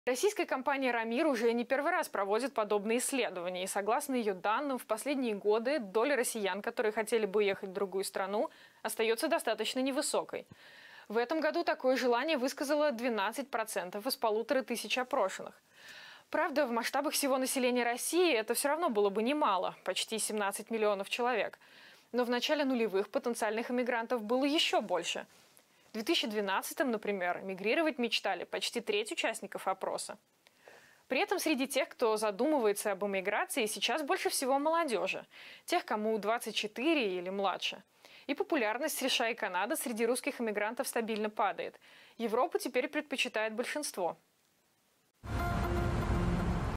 Российская компания «Рамир» уже не первый раз проводит подобные исследования. И согласно ее данным, в последние годы доля россиян, которые хотели бы уехать в другую страну, остается достаточно невысокой. В этом году такое желание высказало 12% из 1500 опрошенных. Правда, в масштабах всего населения России это все равно было бы немало – почти 17 миллионов человек. Но в начале нулевых потенциальных иммигрантов было еще больше. В 2012-м, например, мигрировать мечтали почти треть участников опроса. При этом среди тех, кто задумывается об эмиграции, сейчас больше всего молодежи. Тех, кому 24 или младше. И популярность США и Канады среди русских эмигрантов стабильно падает. Европу теперь предпочитает большинство.